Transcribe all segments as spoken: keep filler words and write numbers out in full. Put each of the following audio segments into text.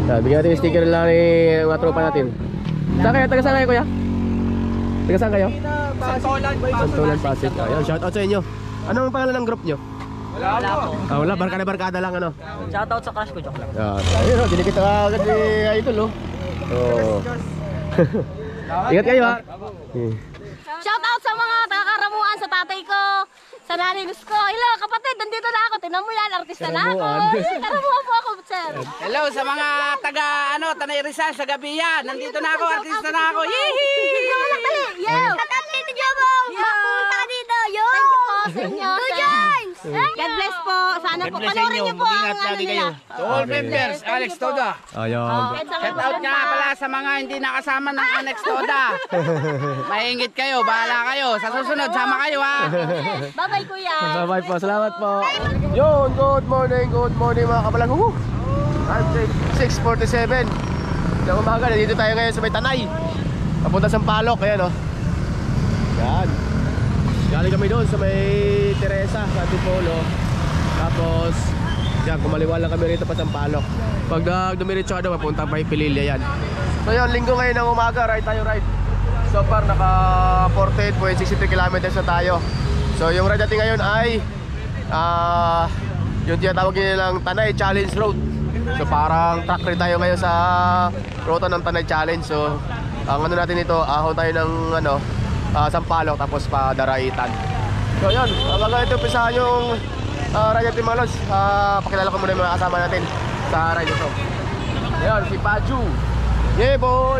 Yan, bigyan natin yung sticker lang ni mga tropa natin. Saan kayo? Taga saan kayo, kuya? Taga saan kayo? Santolan, Pasig. Ayan, shout out sa inyo. Anong pangalan ng group nyo? Wala po. Ah, wala, barkada-barkada lang ano. Shoutout sa crush ko, joke lang. Yan. Ayun, oh, dinikita ka agad ni Idol, oh. Oh. Ingat kayo, ha. Shoutout sa mga taga-Karamuan, sa tatay ko, sa naninos ko. Hello, kapatid, nandito na ako. Tingnan mo yan, artista na ako. Karamuan po ako, sir. Hello sa mga taga ano, Tanay Rizal sa Gabiya. Nandito na ako, artista na ako. Hihi! Yo! Katatay ni Jobo! Mapunta dito, yo! Thank you po sa inyo. Two James! God bless po. Sana po, panoorin niyo po ang ano nila. To all members, Alex Toda. Ayun. Shout out nga pala sa mga hindi nakasama ng Alex Toda. Maingit kayo, bahala kayo. Sa susunod, sama kayo ha. Bye-bye, kuya. Bye-bye po, salamat po. Yun, good morning, good morning mga kabalang. Uh, I'm six forty-seven. Ng umaga, dito tayo ngayon sa may Tanay. Papunta sa Sampaloc, ayan o. Yan. Galing kami doon sa may Teresa, sa Antipolo. Tapos, yan, kumaliwa lang kami rito pa sa Sampaloc. Pag dumiretso ka doon, papunta pa yung Pililya yan. So yun, linggo ngayon ng umaga, ride tayo ride. So far, naka forty-eight point six three kilometers na tayo. So yung ride natin ngayon ay uh, yung tinatawag nilang Tanay Challenge Road. So parang track ride tayo ngayon sa ruta ng Tanay Challenge. So ang ano natin ito, ahon tayo ng ano, uh, Sampaloc tapos pa Daraitan. So yun, bago ito pisahan yung uh, ride natin mga lods, uh, pakilala ko muna yung mga kasama natin sa ride ito. Ayan, si Paju. Yeah boy!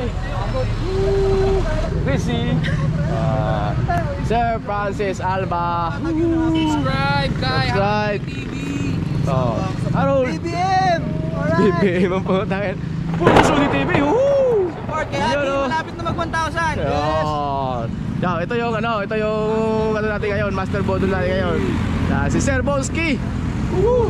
Chrissy! Uh, Sir Francis Alba. Subscribe kay Subscribe. T V. Oh. Harold. B B M. B B M ang putangin. Puso ni T V. Woo! Support kay Ate, malapit na mag one thousand. Yes. Yeah, ito yung ano, ito yung ano natin ngayon, master bodol natin ngayon. Yeah, si Sir Bonski. Woo!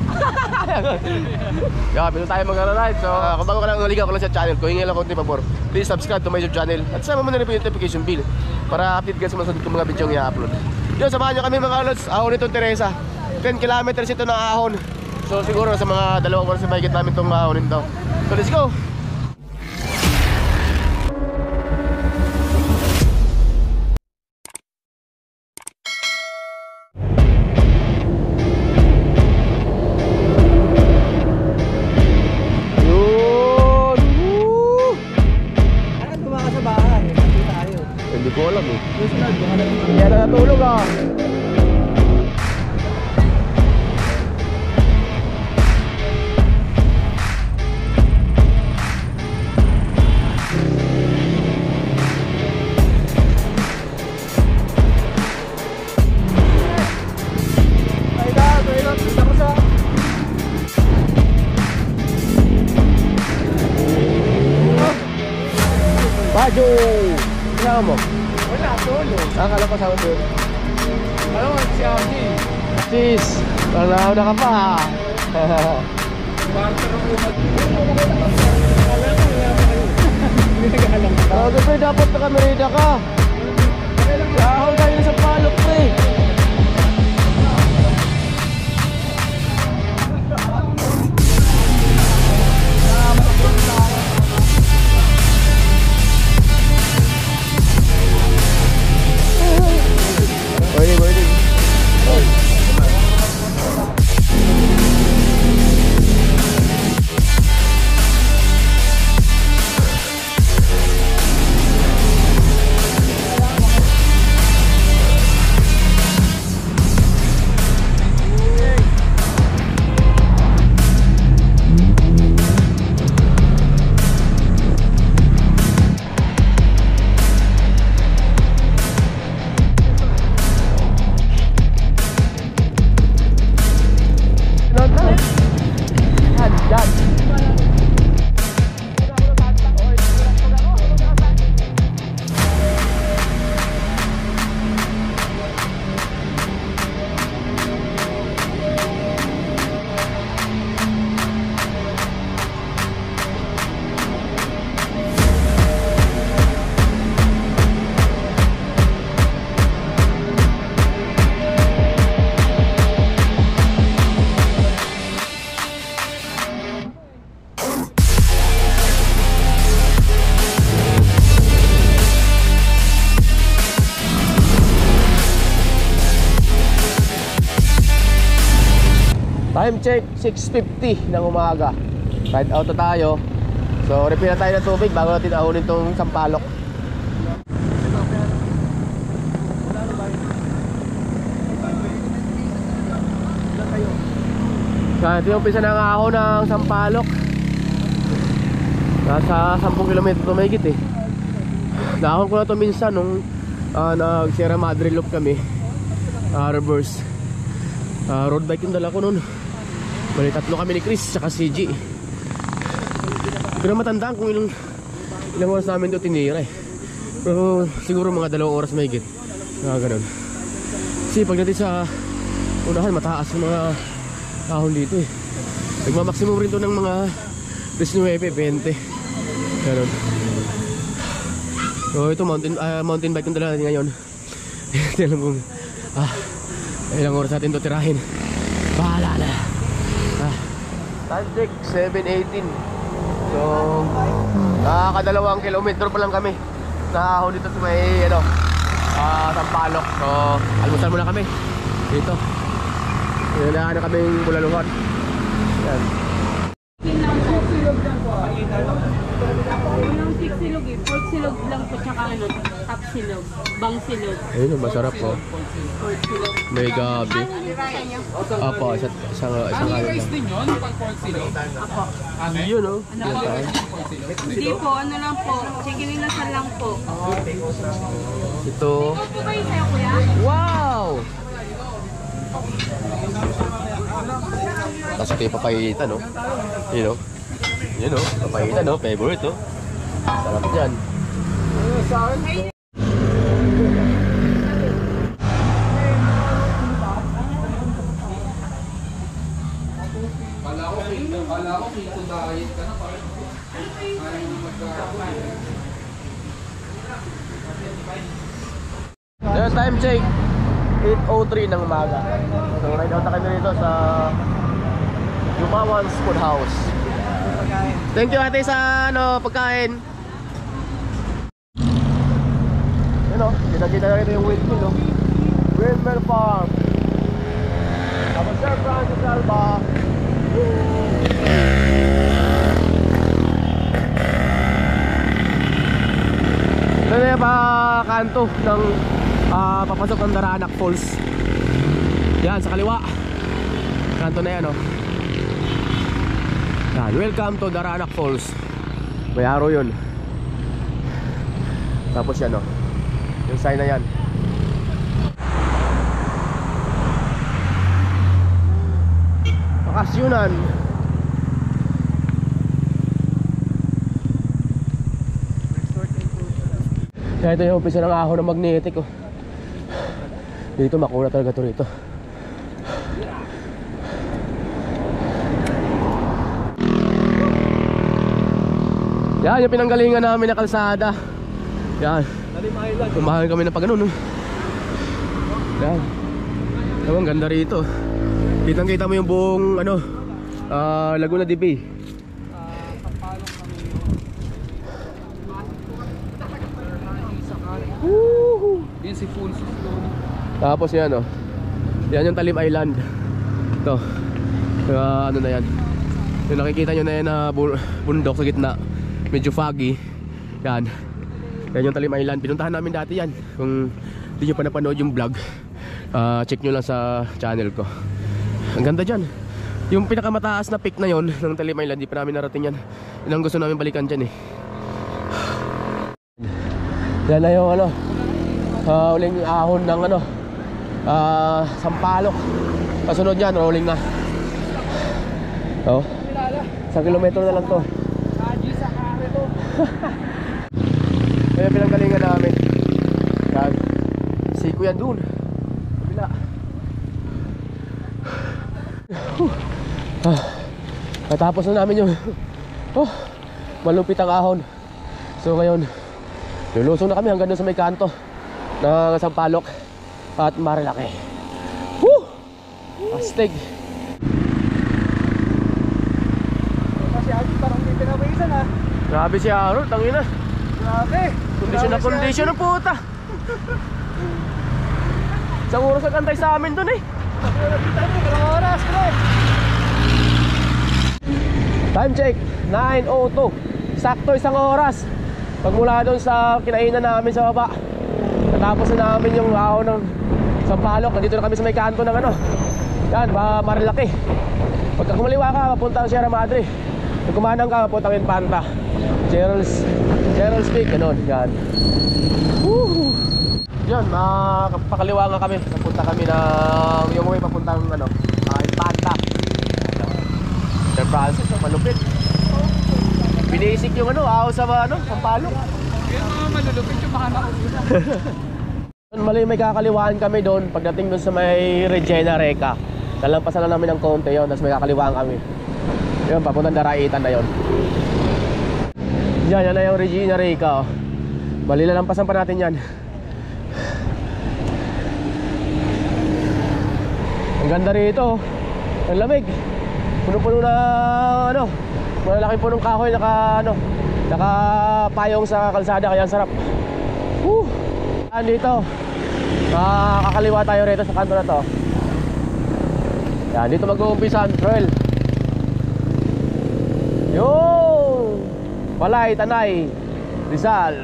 Yeah, pito tayo mag-ride. So, uh, kung bago ka lang naligaw ko lang sa channel, kung hingi lang konti pabor, please subscribe to my YouTube channel at sama mo na rin po yung notification bell para update ka sa mga sunod kong mga video yung i-upload. Yun, samahan nyo kami mga lods. Ahon itong Teresa, ten kilometers ito na ahon. So siguro sa mga dalawang oras na mahigit namin itong ahonin daw. So let's go! Hindi ko alam eh. Hindi na natulog ah. Ay na, ay na, kita ko siya. Baju! Kasama mo? Wala, solo. Ah, kala ko kasama doon. Ano, si Ami. Sis! Wala na ka pa. Ah, gabi dapat nakamerida ka. Ahon tayo sa Sampaloc pre. Pwede, pwede. Time check, six fifty ng umaga. Ride out na tayo. So refill na tayo ng tubig bago natin ahunin tong Sampaloc. Kaya ito yung umpisa ng ahon ng Sampaloc. Nasa ten kilometro to mahigit eh. Naahon ko na to minsan nung uh, nag Sierra Madre loop kami, uh, reverse uh, road bike yung dala ko nun. Bali tatlo kami ni Chris tsaka si G. Hindi ko na matandaan kung ilang ilang oras namin ito tinira eh. Pero siguro mga dalawang oras mahigit, uh, ganun. Kasi pagdating sa unahan mataas yung mga ahon dito eh. Nagmamaksimum rin to ng mga nineteen, twenty. Ganun. So ito mountain, uh, mountain bike yung dala natin ngayon. Hindi alam kung ah, ilang oras natin ito tirahin. Bahala na. ah. Time check, seven eighteen. So nakakadalawang kilometro pa lang kami. Nakahon dito sa may ano, uh, Sampaloc. So almusal muna kami dito. Kailangan na kaming bulaluhan. Yan. Yung six silog eh, pork silog lang po tsaka ano, top silog, bang silog. Ayun, masarap po. Pork silog. May gabi. Apo, isa isang isang ano lang. din yun, pag pork silog. Apo. Yun oh. Hindi po, ano lang po, chicken inasal lang po. Ito. Ito po ba yung sa'yo kuya? Wow! Tapos ito yung papayita, no? Yun, no? Yun, no? Papayita, no? Favorite, no? Sarap dyan. Yung time check, eight oh three ng umaga. So ride out na kami rito sa Yumawan's Food House. Thank you ate sa ano, pagkain. Yun o, kita-kita na rito yung windmill o. Windmill Farm. Tapos Sir Francis Alba. Ito na yung pa kanto ng uh, papasok ng Daranac Falls. Yan, sa kaliwa. Kanto na yan o. Yan, welcome to Daranac Falls. May araw yun. Tapos yan o, yung sign na yan. Bakasyunan. Kaya ito yung umpisa ng ahon ng magnetic oh. Dito makuna talaga ito rito. Yan yung pinanggalingan namin na kalsada. Yan, kumahan kami na pag ganun oh. Yan, ang ganda rito. Kitang kita mo yung buong ano, uh, Laguna de Bay. Yan si Full Tapos yan oh, yan yung Talim Island. Ito uh, ano na yan, yung nakikita nyo na yan na bundok sa gitna, medyo foggy. Yan, yan yung Talim Island. Pinuntahan namin dati yan. Kung hindi nyo pa napanood yung vlog, uh, check nyo lang sa channel ko. Ang ganda dyan. Yung pinakamataas na peak na yon ng Talim Island, di pa namin narating yan. Yun ang gusto namin balikan dyan eh. Yan na yung ano, uh, uling ahon ng ano, uh, Sampaloc. Kasunod yan, rolling na. Oh, isang kilometro na lang to. Kaya pinanggalingan namin. Yan, siko yan dun kabila. Ah, natapos na namin yung oh, malupit ang ahon. So ngayon lulusong na kami hanggang sa may kanto ng Sampaloc at Marilake. Woo! Astig. Kasi Agi parang hindi pinawisan ha. Grabe si Harold, tangina. Grabe. Kondisyon na kondisyon na puta. Isang oras ang antay sa amin dun eh. Ilang oras, bro? Time check, nine oh two. Sakto isang oras. Pagmula doon sa kinainan namin sa baba. Natapos na namin yung ahon ng Sampaloc. Nandito na kami sa may kanto ng ano. Yan, ba Marilaki. Pagka kumaliwa ka, papuntang Sierra Madre. Pag kumanang ka, papuntang Infanta. Gerald's Gerald's Peak, ganun, yan. Woo! Yan, makapakaliwa nga kami. Papunta kami ng yung way papuntang ano, uh, Infanta. Sir Francis, oh, malupit. Binisik yung ano, ahaw sa ano, Sampaloc. Yung mga malulupit yung mga nauna. Mali may kakaliwaan kami doon pagdating doon sa may Regina Reca. Lalampasan lang namin ng konti yon, tapos may kakaliwaan kami. Yun, papuntang Daraitan na yon. Yan, yan na yung Regina Reca, oh. Mali lalampasan pa natin yan. Ang ganda rito, oh. Ang lamig. Puno-puno na ano, malalaking punong kahoy naka ano, nakapayong sa kalsada, kaya ang sarap. Woo! Dito, uh, kakaliwa tayo rito sa kanto na to. Yan, dito mag-uumpisa ang trail. Yung Balay, Tanay, Rizal.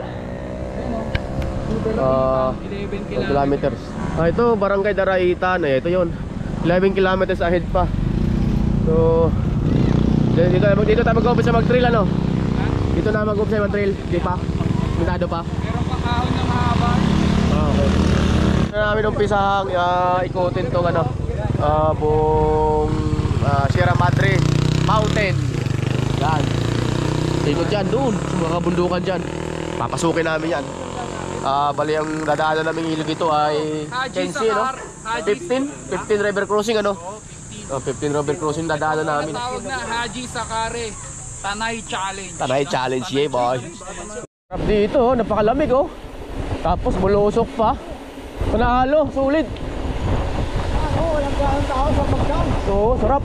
uh, eleven kilometers. Ah, ito, Barangay Daraitan. Eh, ito yun, eleven kilometers ahead pa. So, dito, dito tayo mag-uumpisa mag-trail, ano? Dito na mag-uumpisa mag-trail. Di pa? Minado pa? Meron pa kahon na mahaba. Ah, okay. Na namin umpisang uh, ikutin tong ano, uh, buong uh, Sierra Madre Mountain. Yan. Ikot dyan doon, sa mga kabundukan dyan. Papasukin namin yan. Uh, bali ang dadaanan naming ilog ito ay Kensi, no? fifteen? fifteen river crossing, ano? Oh, fifteen river crossing dadaanan namin. Tawag na Haji Sakare Tanay Challenge. Tanay Challenge, yeah boy. Dito, oh, napakalamig, oh. Tapos bulusok pa. Panalo, sulit. Oo, walang gano'ng tao sa pagkain. Oo, sarap.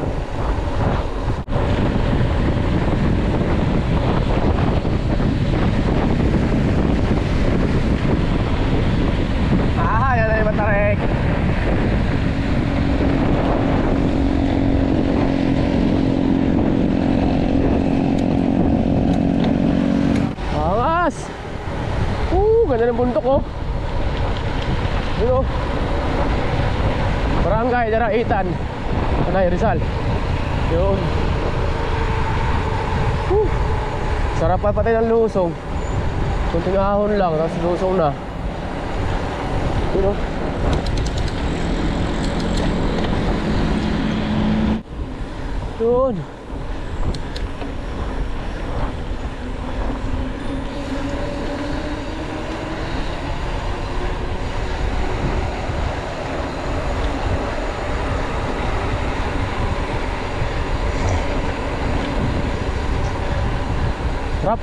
Ah, yan na yung Matarek. Angas! Uh, ganda ng bundok, oh. Yun, oh. Barangay Daraitan, Tanay, Rizal. Yun. Uh, sarap pa patay ng lusong. Kunting ahon lang, tapos lusong na. Yun, oh. Yun. Sarap.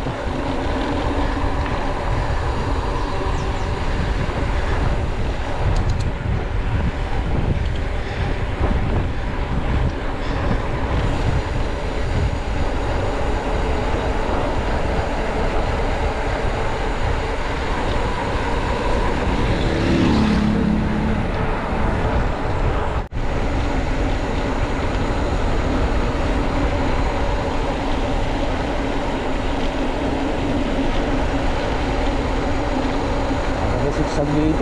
Sigsag dito.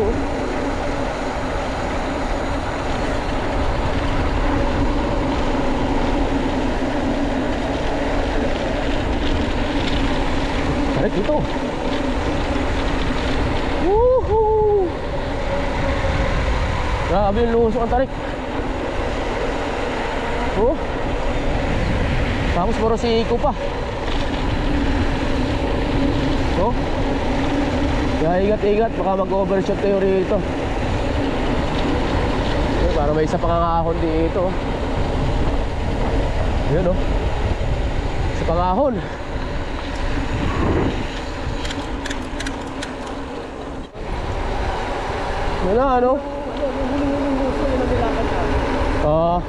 Tarik dito. Woohoo! Grabe yung lusok ang tarik. Oh. Tapos puro siko pa. Oh. Kaya ingat-ingat, baka mag-overshot kayo rito. Okay, para may isa pangangahon dito. Yun, oh. Isa pangahon. Yun na, ano? Oo.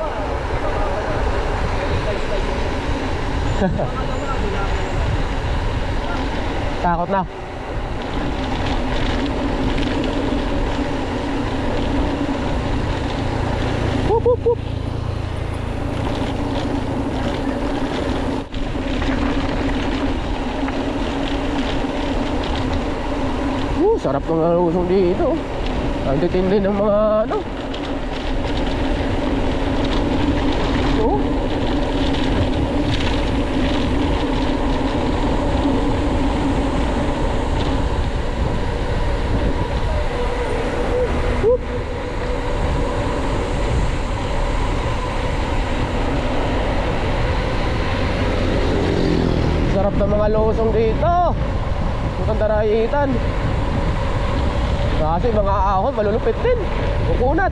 Takot na. Whoop, whoop, whoop. sarap ng lusong dito. Ang titindi ng mga ano. Oh. Whoop. Sarap ng mga lusong dito. Ang daraitan. Kasi mga ahon malulupit din. Kukunat.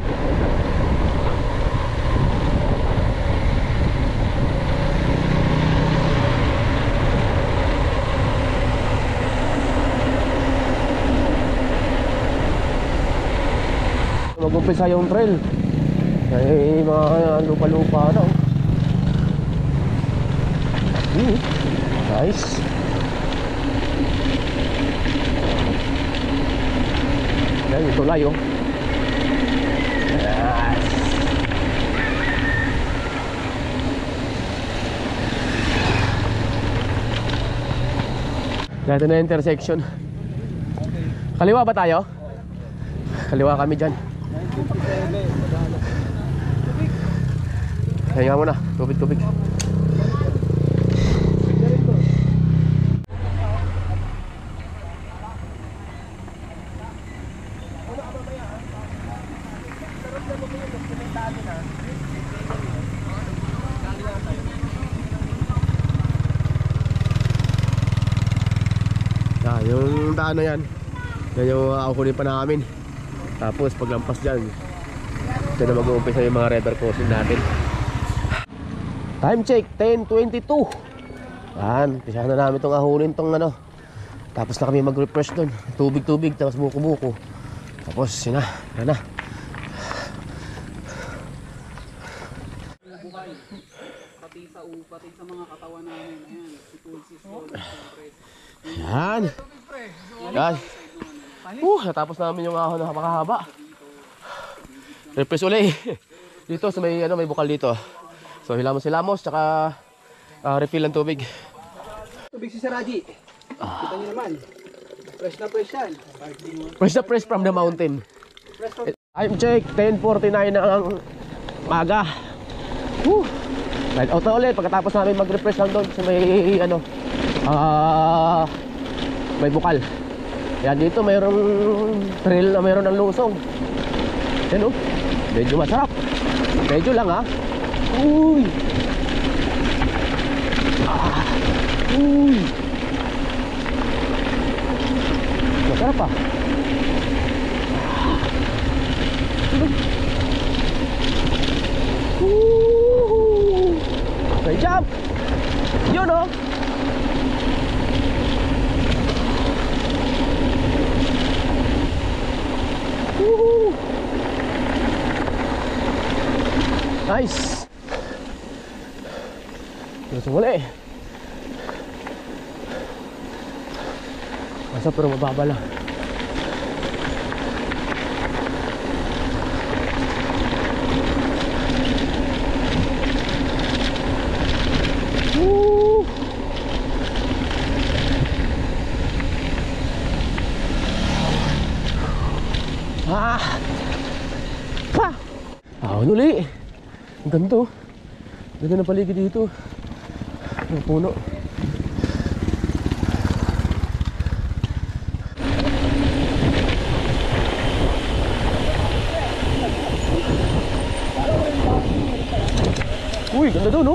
Mag-umpisa yung trail. Ay mga lupa-lupa na. Hmm. Nice. Yan yung tulay oh. Yes. Dito na intersection. Kaliwa ba tayo? Kaliwa kami dyan. Kaya mo na, tubig-tubig. Ah, yung daan na yan, yan yung akukunin pa namin. Tapos paglampas dyan, dyan na mag-uumpisa yung mga river crossing natin. Time check, ten twenty-two. Yan, pisahan na namin itong ahunin itong ano. Tapos na kami mag-refresh doon. Tubig-tubig, tapos buko-buko. Tapos yun na, yan na. Pati sa pati sa mga katawan namin, ayan, si Tulsis ko, Yan. Yan. Uh, natapos namin yung ahon na makahaba. Refresh ulit. Dito sa may ano, may bukal dito. So hilamos-hilamos tsaka uh, refill ng tubig. Tubig si Saraji. Kita niyo naman. Fresh na fresh yan. Fresh na fresh from the mountain. Time check, ten forty-nine na ang maga. Woo. Ride out na ulit pagkatapos namin mag-refresh lang doon sa may ano, ah, uh, may bukal. Yan dito mayroong trail na mayroon ng lusong. Yan o, medyo masarap. Medyo lang ha. Uy. Ah. Uy. Masarap pa. Woo. Great job. Yun o. Woohoo! Nice! Gusto muli. Masa pero mababa lang. Woo! Ah! Pa! Ahon uli! Ang ganito. Ganda ng paligid dito. Ang puno. Uy, ganda doon, no?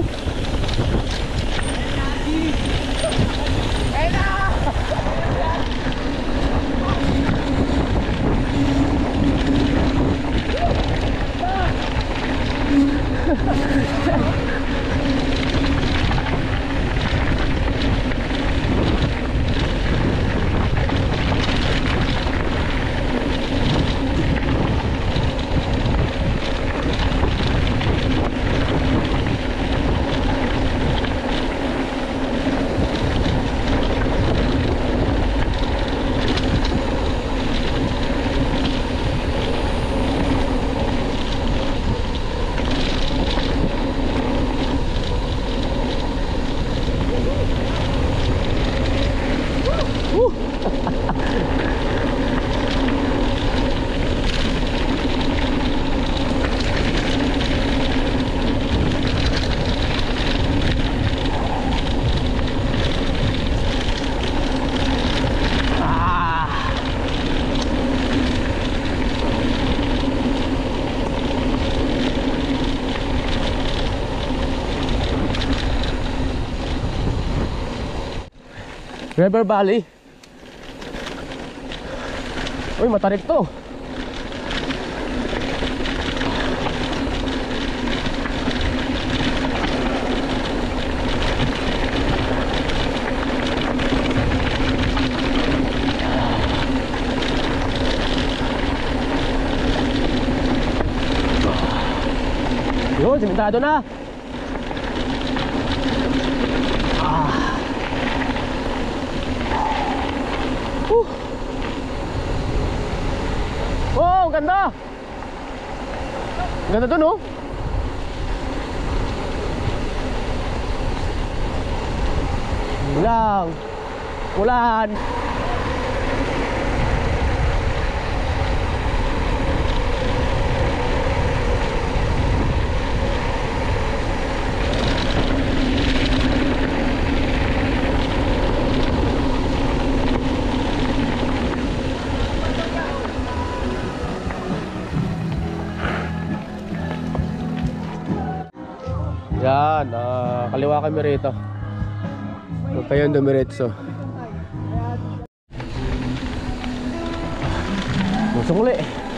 River Valley. Uy, matarik to. Yun, simentado na. Ah. Uh. Oh, ganda. Ganda dun, oh. Ulang. Ulan. Yan, uh, kaliwa kami rito. Huwag kayong dumiretso. Masungli.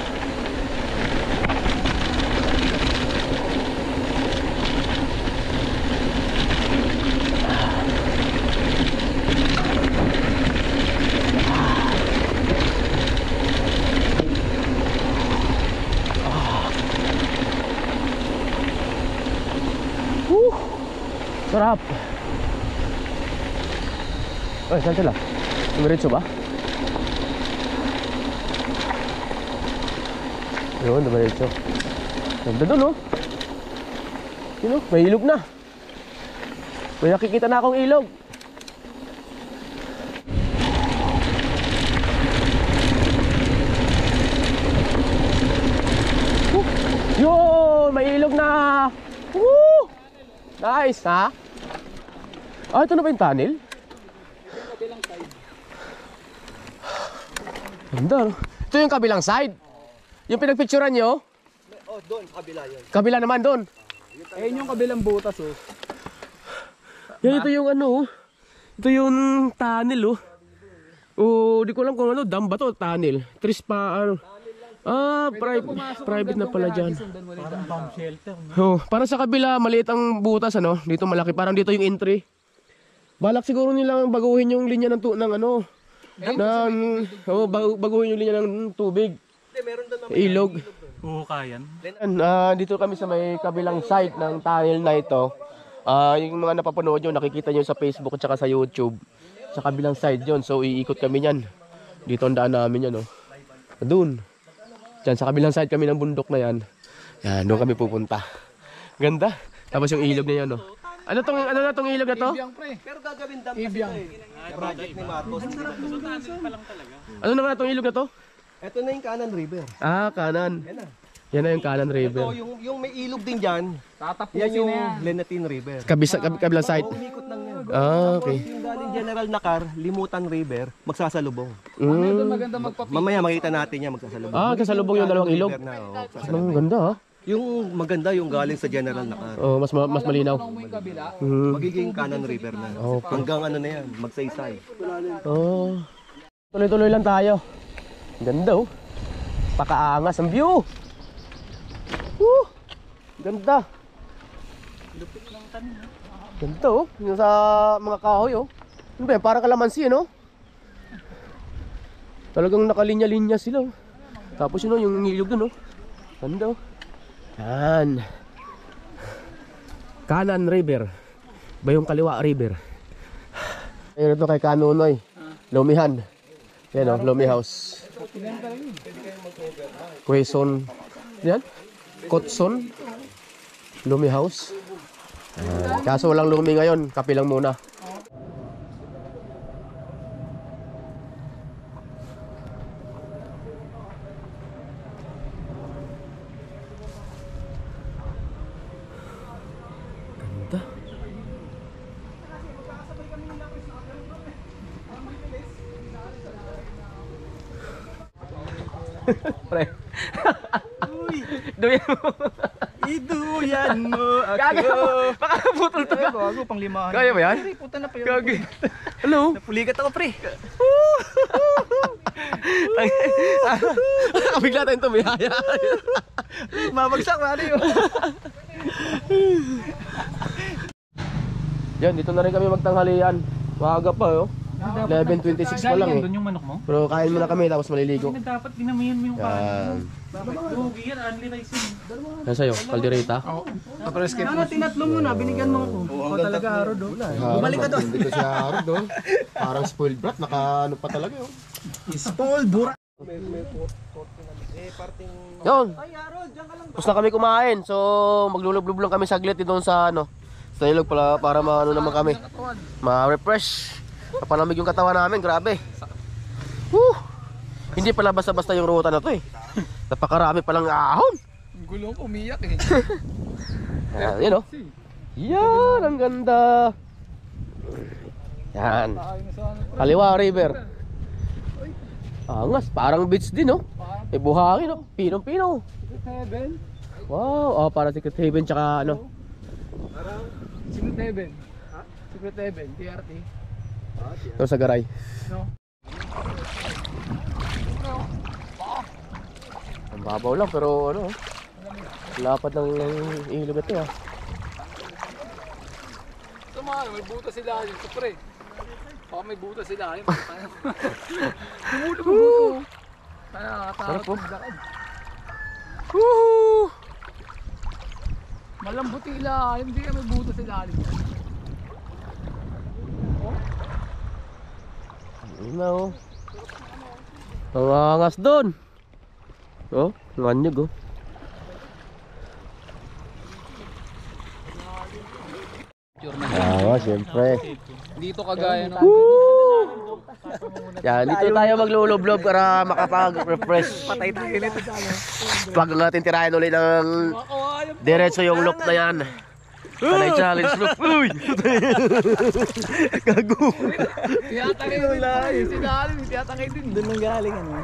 Sarap. Ay, saan sila? Dumiretso ba? Yun, dumiretso. Ganda dun, oh. Yun, oh, may ilog na. May nakikita na akong ilog. Uh, yun, may ilog na. Woo! Nice, ha? Ah, ito na ba yung tunnel? Ganda, no? Ito yung kabilang side. Yung pinagpicturan nyo? Oh, doon, kabila yun. Kabila naman doon. Ayun yung kabilang butas, oh. Yan, ito yung ano, oh. Ito yung tunnel, oh. Oh, di ko alam kung ano, dam ba to, tunnel. Tris pa, ano. Ah, private, private na pala dyan. Parang bomb shelter. Oh, parang sa kabila, maliit ang butas, ano. Dito malaki, parang dito yung entry. Balak siguro nilang baguhin yung linya ng, tu ng ano. Ng, oh, baguhin yung linya ng tubig. Ilog. Oo, kayan. Uh, dito kami sa may kabilang side ng tunnel na ito. Uh, yung mga napapanood nyo, nakikita nyo sa Facebook at saka sa YouTube. Sa kabilang side yon. So iikot kami yan. Dito ang daan namin yan, oh. Doon. Diyan sa kabilang side kami ng bundok na yan. Yan, doon kami pupunta. Ganda. Tapos yung ilog na yan, oh. Ano tong ano na tong ilog na to? Pero gagawin dam kasi ito eh. Project ni Marcos. Ano na nga tong ilog na to? Ito na yung Kanan River. Ah, kanan. Yan na. Yan na yung Kanan Ito, River. yung, yung may ilog din dyan. Yan yung Lenatin River. Kabisa, kab kabilang side. Oo, umikot lang yan. Ah, okay. Yung galing General Nakar, Limutan River, magsasalubong. Mm. Mamaya makita natin yan, magsasalubong. Ah, kasalubong yung dalawang ilog. River na, oh, Ang magsasalubong. ganda, ha? Yung maganda yung galing sa General Nakar. Oh, mas ma mas malinaw. Mm. Magiging Kanan River na. Okay. Hanggang ano na yan, magsaysay. Oh. Tuloy-tuloy lang tayo. Ganda, oh. Pakaangas ang view. Woo! Ganda. Ganda, oh. Yung sa mga kahoy, oh. Ano ba yan? Parang kalamansi, no? Talagang nakalinya-linya sila, oh. Tapos yun, oh, yung ilog dun, oh. Ganda, oh. Yan. Kanan River. Bayong Kaliwa River. Ayun ito kay Kanunoy. Lumihan. Yan, oh, Lumi House. Quezon. Yan. Kotson. Lumi House. Uh, kaso walang lumi ngayon. Kape lang muna. Ganda. Pre. Uy. Doon Iduyan mo Gago! ako. Baka putol to. Gago, pang limahan. Kaya ba yan? Pre, puta na pa yun. Gagi. Hello? Napuligat ako, pre. Bigla tayong tumihaya. Mabagsak, ano yun? Yan, dito na rin kami magtanghalian. Maaga pa, oh. eleven twenty-six pa lang, eh. Doon yung manok mo? Pero kain muna kami, tapos maliligo. Dapat dinamihan mo yung Yan. Lugi yan, only rice yun. Yan sa'yo, kaldereta. Ano, tinatlo mo na, binigyan mo ako. Oo, talaga, Arod, oh. Bumalik ka doon. Dito siya, Arod, oh. Parang spoiled brat, naka ano pa talaga, oh. Spoiled, bura. Yun. Tapos na kami kumain, so maglulublob lang kami saglit doon sa ano, sa ilog pala para maano naman kami. Ma-refresh. Papalamig yung katawan namin, grabe. Woo! Hindi pala basta-basta yung ruta na to eh. Napakarami palang ahon. Gulong umiyak eh. Yan, yun oh. Yan, ang ganda. Yan. Kaliwa River. Angas, parang beach din oh. May buhangin oh, pinong-pino. Wow, oh, para Secret Haven tsaka ano. Secret Heaven. Secret Heaven, T R T. Ito sa garay. Ang babaw lang pero ano, lapad ng ilog ito ah. Tama, may buta sila yun, pre. Baka may buta sila yun. Tumulo mo buto. Kaya Sarap po. lakad. Woo! Malambuti ila, hindi ka may buta sila yun. Ayun na oh. Ang angas doon. Oh, nganyog oh. Ah, siyempre. Dito kagaya ng Yan, dito tayo maglulublob para makapag-refresh. patay tayo nito. Wag natin tirahin ulit ng diretso yung loop na yan. Panay challenge loop. Uy! Gago! Tiyatangay din tayo. Sinalim, tiyatangay din. Doon nang galing ano.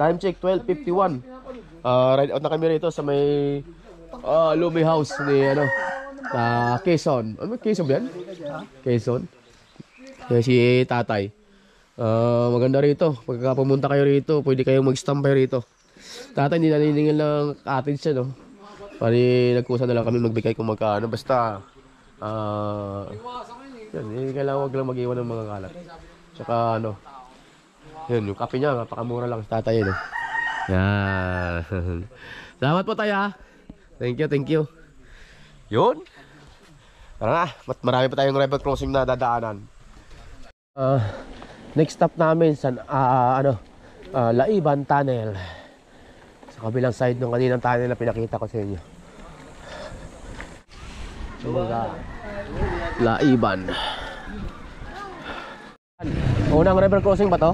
Time check twelve fifty-one. Uh, ride out na kami rito sa may uh, Lumi House ni ano, na Quezon. Ano Quezon ba yan? Quezon. Kaya si tatay. Uh, maganda rito. Pagka pumunta kayo rito, pwede kayong mag-stampay rito. Tatay hindi naniningil ng cottage siya, no? Pari nagkusa na lang kami magbigay kung magkano. Basta, uh, yan, hindi kailangan wag lang mag-iwan ng mga kalat. Tsaka ano, yun, yung kape niya, napakamura lang sa tatay, no? Yan. Salamat po tayo, ha? Thank you, thank you. Yun. Tara na, marami pa tayong river crossing na dadaanan. Uh, next stop namin sa uh, ano, uh, Laiban Tunnel. Sa kabilang side ng kaninang tunnel na pinakita ko sa inyo. Mga Laiban. Unang river crossing ba to?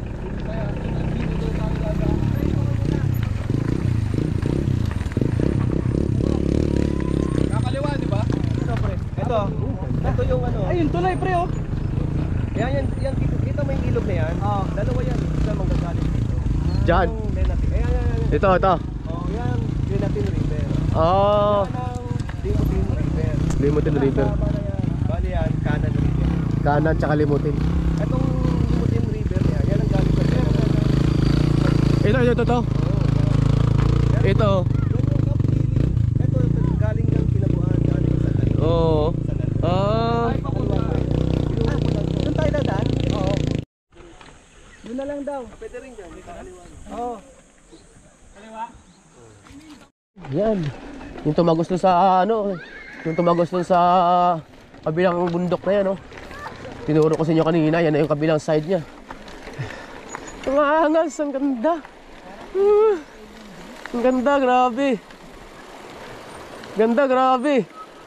Nakaliwa, di ba? Ito pre, ito. Ito yung ano. Ay, yung tulay, pre, oh. Yan, yan, yan, dito, dito may ilog na yan. Oh. Dalawa yan, isa manggagaling dito. Diyan. Ayan, ayan, ayan. Ito, ito. Oh, yan, Lenatin River. Oh. Yan ang Limutin River. Limutin River. Bali yan, Kanan River. Kanan tsaka Limutin. Itong Limutin River yan, yan ang galing sa Lenatin. Ito, ito, ito, ito. Ito. Ito, galing ng Kinabuan, galing sa Tayo. Oo. Ah. Doon tayo dadaan? Oo. Doon na lang daw. Pwede rin dyan, may kakaliwa. Oo. Kaliwa? Yan. Yung tumagos dun sa ano, yung tumagos dun sa kabilang bundok na yan, no? Tinuro ko sa inyo kanina, yan na yung kabilang side niya. Ang angas, ang ganda. Uh, ang ganda, grabe. Ganda, grabe.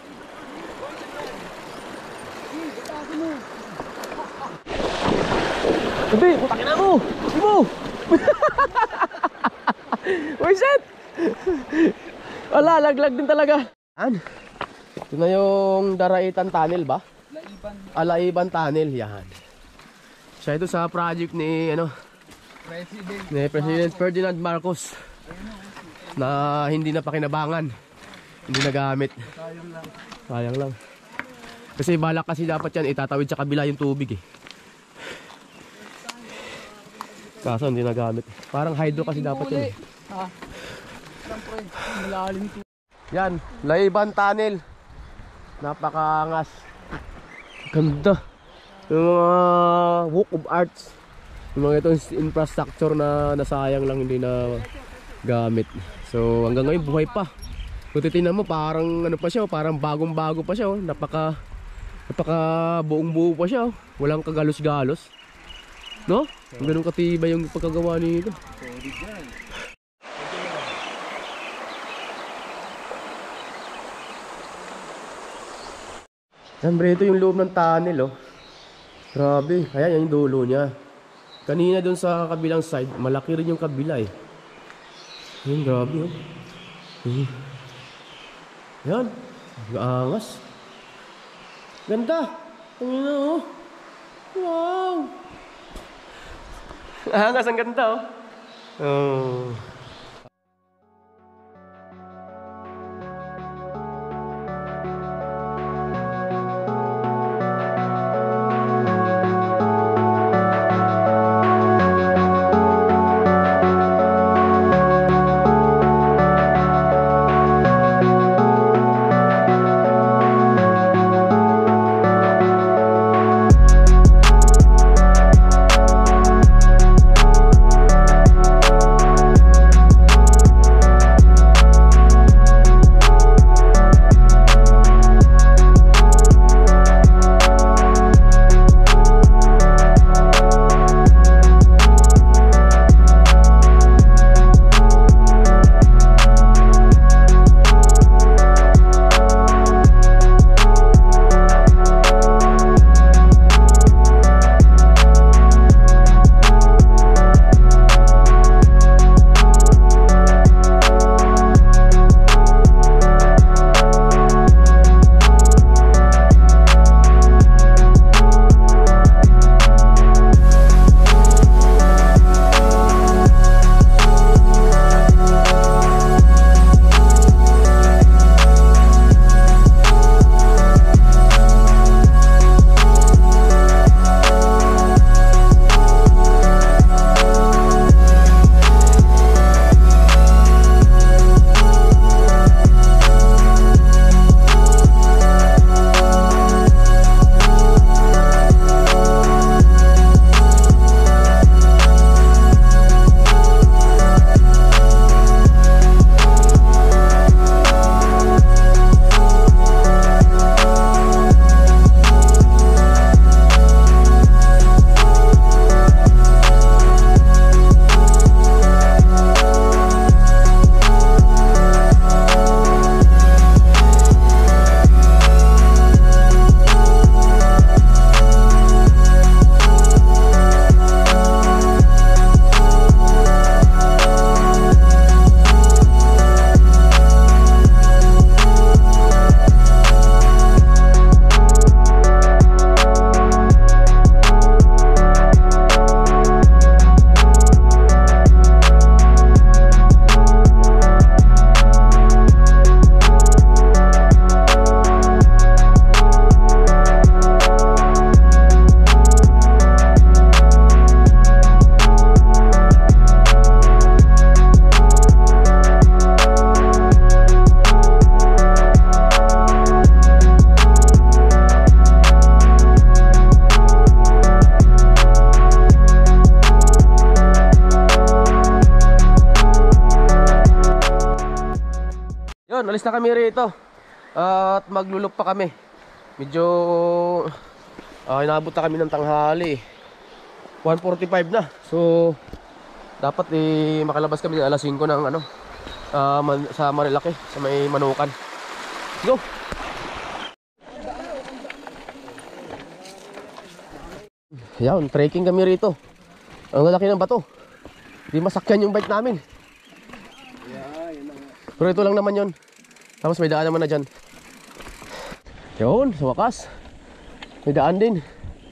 Sabi, putakin na mo! Sabi mo! Where's that? Wala, laglag din talaga. Yan. Ito na yung Daraitan Tunnel ba? Laiban. Ah, Laiban Tunnel, yan. Siya ito sa project ni, ano, President. ni President Ferdinand Marcos. Na hindi na pakinabangan. Hindi nagamit. Sayang lang. Sayang lang. Kasi balak kasi dapat yan, itatawid sa kabila yung tubig eh. Kaso hindi nagamit. Parang hydro kasi dapat yan. Ha? Alam pre, malalim to. Yan, Laiban Tunnel. Napakaangas. Ganda. Yung mga work of arts. Yung mga itong infrastructure na nasayang lang hindi na gamit. So hanggang ngayon buhay pa. Kung titignan mo parang ano pa siya, parang bagong bago pa siya. Napaka, napaka buong buo pa siya. Walang kagalos-galos. No? Ganun katibay yung pagkagawa nito. Siyempre ito yung loob ng tunnel, oh. Grabe, kaya yan yung dulo niya. Kanina dun sa kabilang side, malaki rin yung kabila eh. Yan, grabe, oh. Hmm. Yan, angas. Ganda. Tingnan na, oh. Wow. Angas, ang ganda, oh. Oh. alis na kami rito. At maglulok pa kami. Medyo uh, inabot na kami ng tanghali. one forty-five na. So dapat eh makalabas kami ng alas singko ng ano uh, man, sa Marilaki, sa may Manukan. Go. Yan, trekking kami rito. Ang lalaki ng bato. Di masakyan yung bike namin. Pero ito lang naman yun. Tapos may daan naman na dyan. Yun, sa wakas may daan din.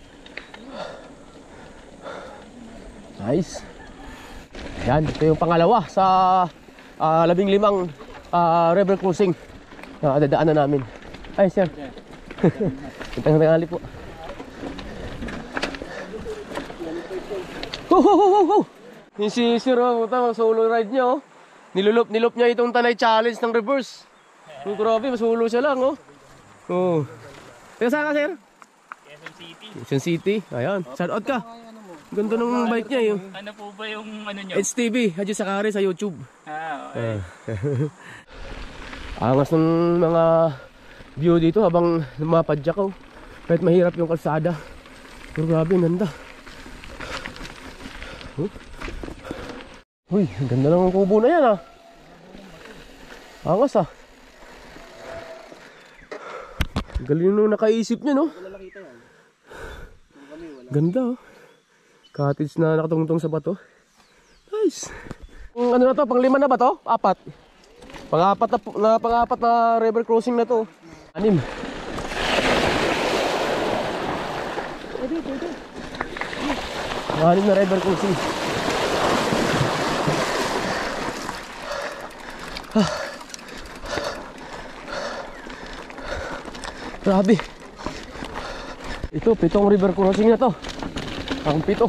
Nice. Yan, ito yung pangalawa sa uh, labing limang uh, river cruising na uh, dadaanan namin. Ay sir. Itang tangali po. Ho ho ho ho ho. Yung si Sir oh, solo ride niya oh. Nilulop nilop niya itong Tanay Challenge ng reverse. Oh, grabe, masulo siya lang oh. Oh. Teka saan ka sir? Quezon City. Quezon City. Ayan, shout out ka. Ganda ng bike niya yun. Ano po ba yung ano nyo? H T V, Haji Sakari sa YouTube. Ah, okay. Angas ng mga view dito habang lumapadyak oh. Kahit mahirap yung kalsada. Pero grabe, ang ganda. Huh? Uy, ang ganda ng kubo na yan ah. Angas ah. Galing nung nakaisip niya no. Ganda oh. Cottage na nakatungtong sa bato. Nice. Ang ano na to, pang lima na ba to? Apat. Pang-apat na, na pang-apat na river crossing na to. Anim. Pwede, pwede. Anim na river crossing. Ah. Grabe. Ito, pitong river crossing na to. Ang pito.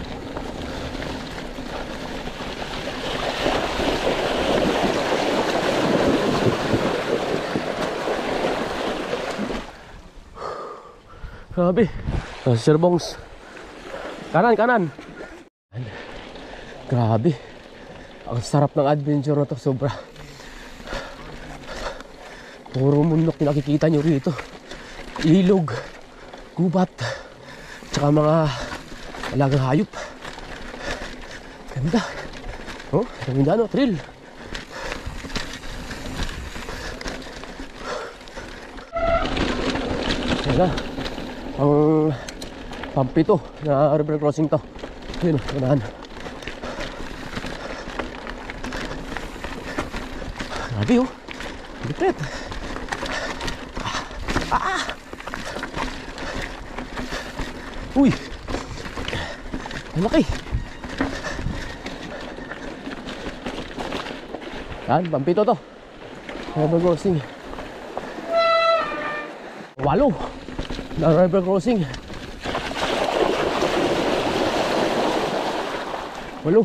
Grabe. Oh, Sir Bongs. Kanan, kanan. Grabe. Ang sarap ng adventure na to, sobra. Puro mundok yung nakikita nyo rito. Ilog, gubat, tsaka mga alagang hayop. Ganda. Oh, ganda no, thrill. Yan na. Ang pampito na river crossing to. Yun o, unahan. Grabe o. Lipit. Ah! Ah! Uy! Ang laki. Yan, pampito to. River crossing. Walo na river crossing. Walo.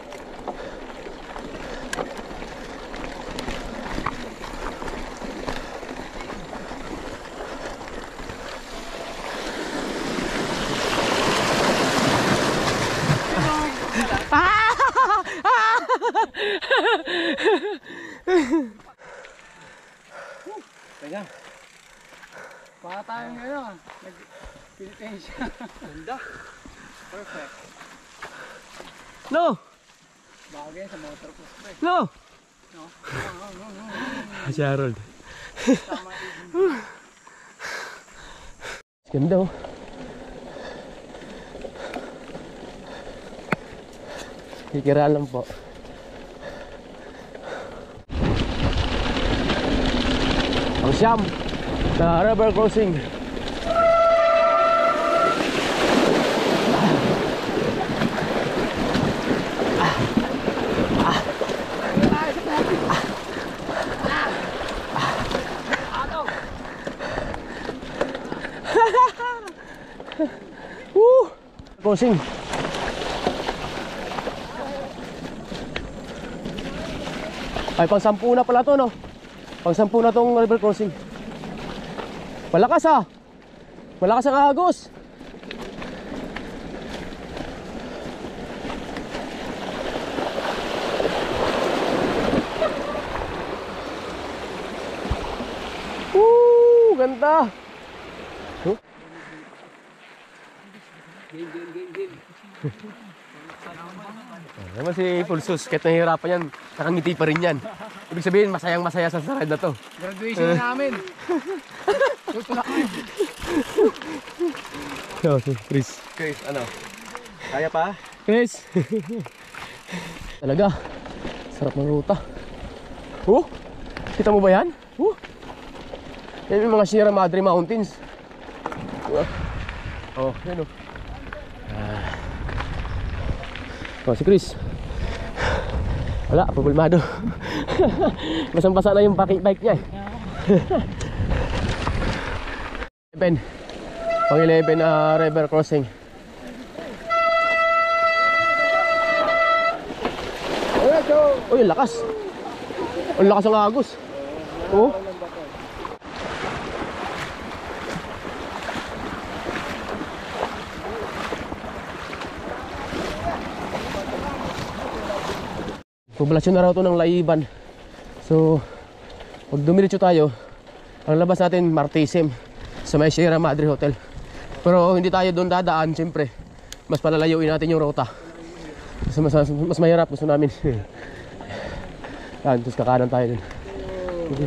Teka. Para tayo ngayon. Nag-Pilipensya. Ganda. Perfect. No! Bagay sa motor ko spray. No! No? Si Harold. Ganda oh. Kikiraan lang po. Ang siyam na river crossing. Woo! Crossing. Ay, pang sampu na pala to, no? Pang sampu na tong river crossing. Malakas ah! Malakas ang agos! ganda. Huh? Game, game, game, game. Naman si Pulsus, kahit nahihirapan yan, nakangiti pa rin yan. Ibig sabihin, masayang masaya sa ride na to. Graduation namin. Yo, si Chris. Chris, ano? Kaya pa? Chris! Talaga, sarap ng ruta. Oh, kita mo ba yan? Oh, yan yung mga Sierra Madre Mountains. Oh, yan o. Ah. Oh, si Chris. Wala, pabulmado. Basang-basa na yung bike niya eh. eleven. Pang eleven na uh, river crossing. Oh, yung lakas. Ang lakas ng agos. Oh. Poblasyon na raw to ng Laiban. So, pag dumiretso tayo, ang labas natin Martisim sa may Sierra Madre Hotel. Pero hindi tayo doon dadaan, siyempre. Mas palalayuin natin yung ruta. Mas, mas, mas mahirap, gusto namin. Yan, tapos kakanan tayo din. Okay.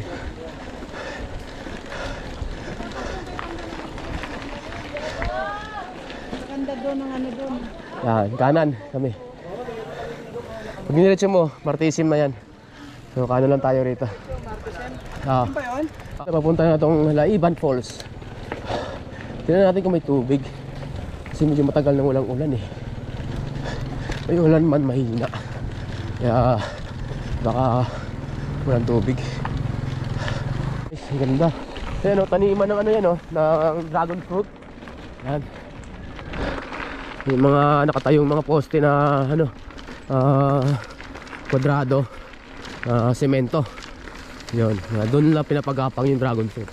Ganda doon ang ano doon. Yan, kanan kami. Pag niretso mo, Martisim na yan. So kanan lang tayo rito. Ah. Ano ba yun? Papunta na itong Laiban Falls. Tignan natin kung may tubig. Kasi medyo matagal nang walang ulan eh. May ulan man, mahina. Kaya baka walang tubig. Ay, ang ganda. Ayan o, taniman ng ano yan o, ng dragon fruit. Yan. Yung mga nakatayong mga poste na ano, ah, uh, kwadrado, uh, semento. Yun, uh, doon lang pinapagapang yung dragon fruit.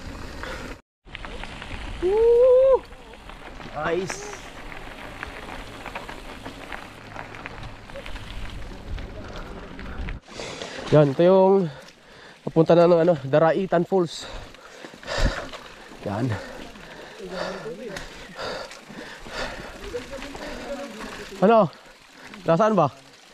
Woo! Nice. Yan, ito yung papunta na ng ano, Daraitan Falls. Yan. Ano? Nasaan ba?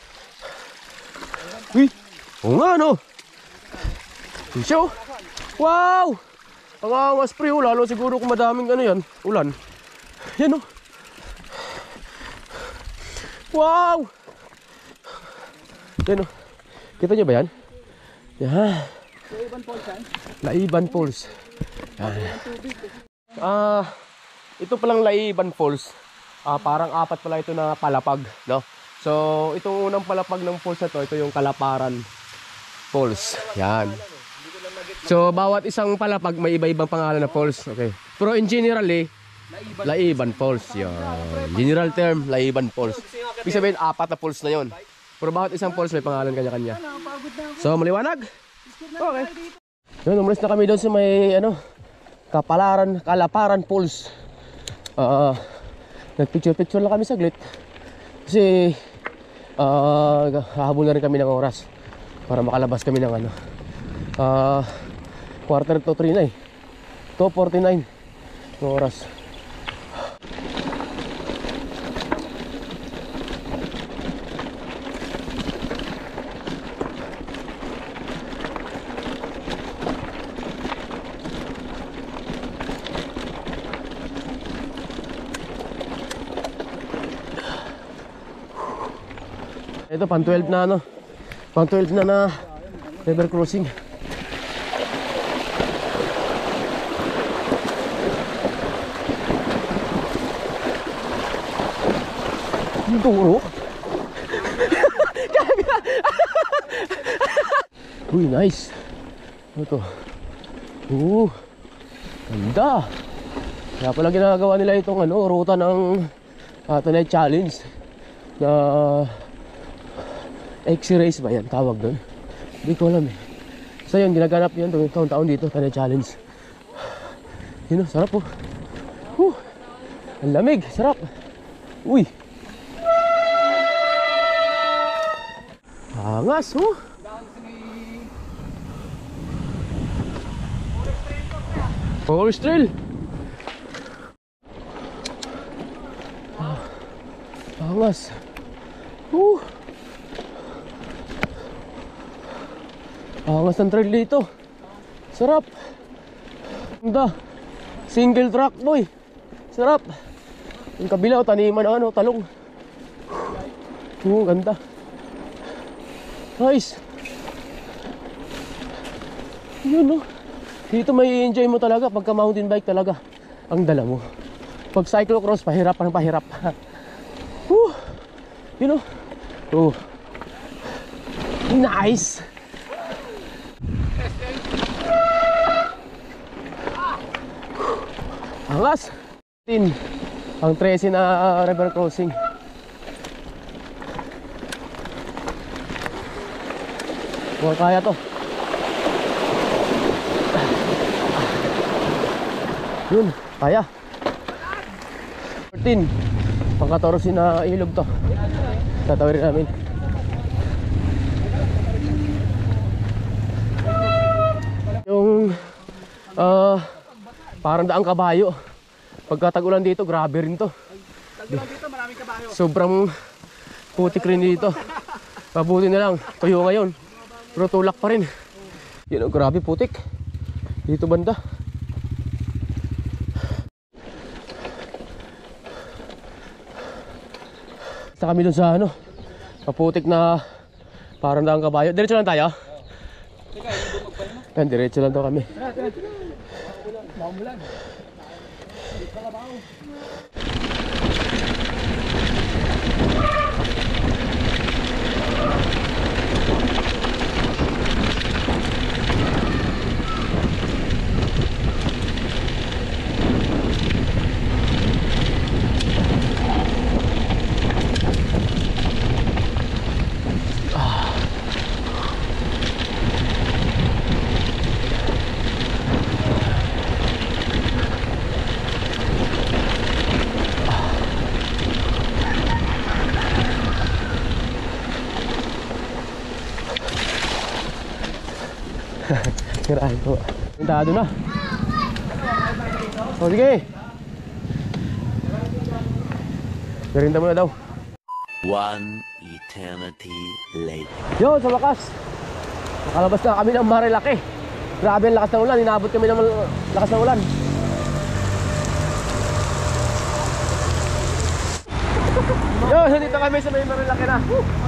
Uy! Oo nga, no? Show! Wow! Ang angas pre, oh, lalo siguro kung madaming ano yan, ulan. Yan, oh. Wow! Yan, oh. Kita nyo ba yan? Yan. Laiban Falls yan? Laiban Falls. Yan. Ah, ito palang Laiban Falls. Ah, parang apat pala ito na palapag, no? So, itong unang palapag ng falls na to, ito yung Kalaparan Falls. Yan. So, bawat isang palapag may iba-ibang pangalan na falls. Okay. Pero in general, eh, Laiban Falls. Yan. General term, Laiban Falls. Ibig sabihin, apat na falls na yon. Pero bawat isang falls may pangalan kanya-kanya. So, maliwanag? Okay. Yun, umalis na kami doon sa may, ano, Kapalaran, Kalaparan Falls. Ah, uh, nagpicture-picture lang kami saglit. Kasi, ah, uh, hahabol na rin kami ng oras para makalabas kami ng ano. Ah, uh, quarter to three na eh. two forty-nine ng oras. Ito pang twelve na ano, pang twelve na na river crossing. Yung turo. Uy, nice. Ano to? Uh, ganda. Kaya pala ginagawa nila itong ano, ruta ng uh, Tonight Challenge na X-race ba yan? Tawag doon? Hindi ko alam eh. So yun, ginaganap yan taon-taon dito, Tonight Challenge. Yun o, sarap po. Whew. Ang lamig, sarap. Uy. Angas, oh. Horse trail. Ah, angas. Uh. Angas ng trail dito. Sarap. Ganda. Single track boy. Sarap. Yung kabila, taniman ng ano, talong. Oh, ganda. Nice. Yun no. Dito may enjoy mo talaga pagka mountain bike talaga ang dala mo. Pag cyclocross, pahirap ang pahirap. Woo! Yun no. Oh. Nice. Angas. Tin. Ang thirteen na uh, river crossing. Huwag kaya to. Yun, kaya. fourteen. Pang-fourteen na ilog to. Tatawirin namin. Yung uh, parang daang kabayo. Pagka tag-ulan dito, grabe rin to. Tag-ulan dito, maraming kabayo. Sobrang putik rin dito. Mabuti na lang, tuyo ngayon. Pero tulak pa rin. Yun, oh, grabe putik. Dito banda. Kita kami dun sa ano, maputik na parang daang kabayo. Diretso lang tayo. Yan, diretso lang daw kami. Kirahin po. Pintado na. O sige. Merinda mo na daw. One eternity later. Yo, sa wakas. Nakalabas na kami ng Marilaki. Grabe ang lakas ng ulan. Inabot kami ng lakas ng ulan. Yo, so dito kami sa may Marilaki na.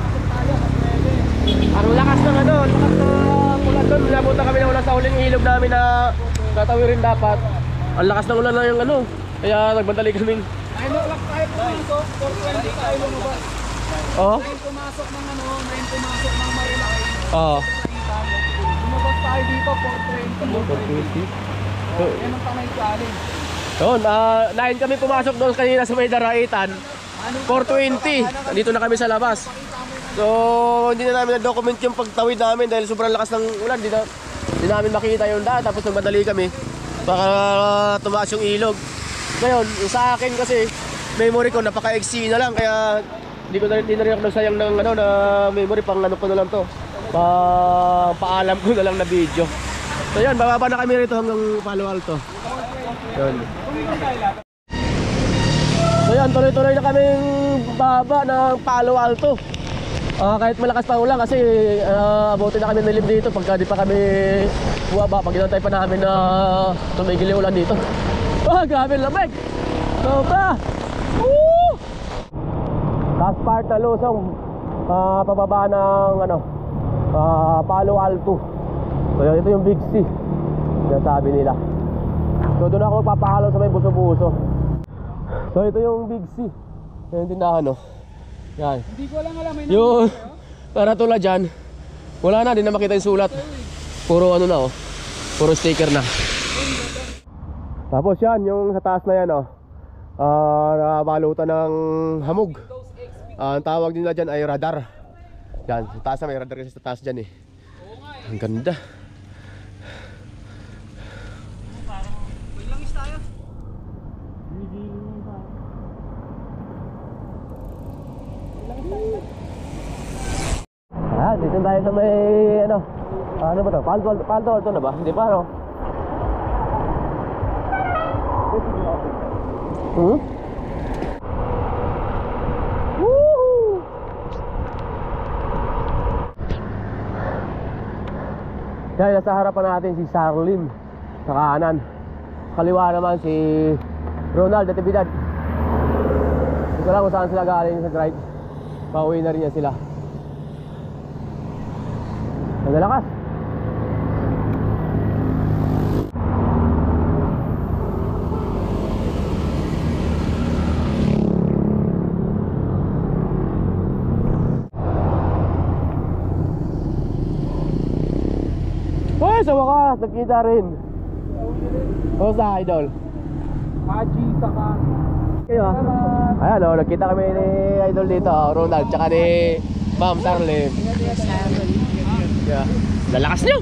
Ang lakas ng ano, lakas ng ulan doon. Nabutan kami ng ulan sa huling ilog namin na tatawirin dapat. Ang lakas ng ulan na yung ano. Kaya nagbantali kaming. Ay, no, lang tayo pumasok. four twenty tayo lumabas. Oo? Ngayon pumasok ng ano, ngayon pumasok ng Marilaki. Oo. Lumabas tayo dito, four twenty. Yan ang panay challenge. Yun, uh, nine kami pumasok doon kanina sa may Daraitan. four twenty. Dito na kami sa labas. So, hindi na namin na-document yung pagtawid namin dahil sobrang lakas ng ulan. Hindi na, hindi namin makita yung daan. Tapos nagmadali kami. Baka tumaas yung ilog. Ngayon, yung sa akin kasi, memory ko napaka-exe na lang. Kaya hindi ko na rin, rin ako nagsayang ng ano, na memory. Pang ano ko na lang to. Pa, paalam ko na lang na video. So yun, bababa na kami rito hanggang Palo Alto. Yun. So yan, tuloy-tuloy na kaming baba ng Palo Alto. Uh, kahit malakas pa ulan kasi uh, abutin na kami nilim dito pagka di pa kami buwaba. Pag inantay pa namin na tumigil yung ulan dito. Oh, grabe lamig! Sobra! Woo! Last part na lusong uh, pababa ng ano, uh, Palo Alto. So ito yung Big C, yung sabi nila. So doon ako papahalaw sa may buso-buso. So ito yung Big C, yung tindahan no. Yan. Hindi ko lang alam, may yung karatula dyan, wala na, di na makita yung sulat. Puro ano na oh, puro sticker na. Tapos yan, yung sa taas na yan oh, uh, nakabalutan ng hamog. uh, Ang tawag nila dyan ay radar. Yan, sa taas na may radar kasi sa taas dyan eh. Ang ganda. Ah, dito tayo sa may ano, ano ba to? Palo Alto, Palo Alto na ba? Hindi pa no? Hmm? Woohoo! Dahil nasa harapan natin si Sarlim sa kanan. Kaliwa naman si Ronald at Tibidad. Hindi ko lang kung saan sila galing sa drive. Pauwi na rin yan sila. Nagalakas. Uy, sa wakas, nagkita rin. O sa idol? Haji, saka. Kayo ah. Ayan o, nagkita kami ni idol dito, Ronald, tsaka ni Ma'am Sarlim. Yeah. Lalakas niyo!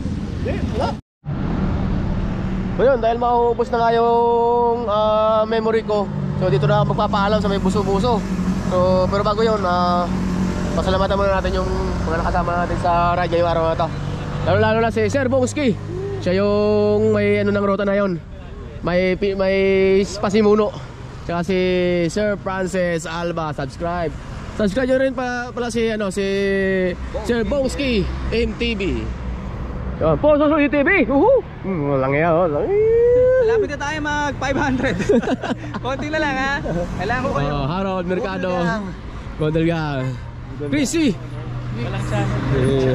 So yun, dahil mauubos na nga yung uh, memory ko, so dito na ako magpapaalam sa may buso-buso. So, pero bago yun, uh, pasalamatan muna natin yung mga nakasama natin sa ride ngayong araw na ito. Lalo-lalo na si Sir Bongski. Siya yung may ano ng ruta na yun. May, may pasimuno. Tsaka si Sir Francis Alba, subscribe. Subscribe nyo rin pa, pala si, ano, si Sir Bongski M T V. Yun, Poso Susi T V. Uhu! Hmm, walang yan, oh. Malapit na tayo mag five hundred. Konti na lang ha. Kailangan ko kayo. Oh, Harold Mercado. Gondelga. Chrissy. Walang siya. Eh.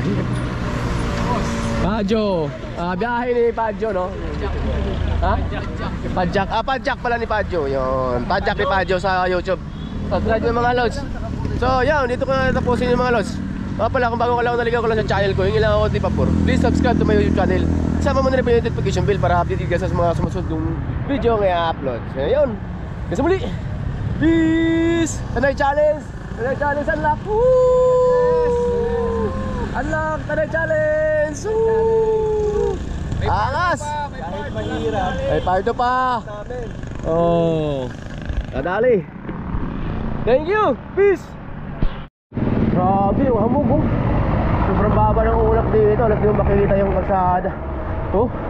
Padjo. Ah, biyahe ni Padjo, no? Ha? Padjak. Ah, Padjak pala ni Padjo. Yun. Padjak ni Padjo sa YouTube. Subscribe yung mga lods. So, yun. Dito ko na tapusin yung mga lods. Mga pala, kung bago ka lang, naligaw ko lang sa channel ko. Yung ilang ako di papur. Please subscribe to my YouTube channel. Sama mo na rin po yung notification bell para update ka sa mga sumusunod yung video ng i-upload. So, yun. Kasi muli. Peace! Tanay challenge! Tanay challenge unlock! Woo! Unlock! Tanay challenge! Woo! Angas! Kahit mahirap. Ay, parto pa! Oh! Kadali! Thank you! Peace! Grabe yung hamog, oh! Sobrang baba ng ulap dito. Alas di mo makikita yung kalsada. Oh!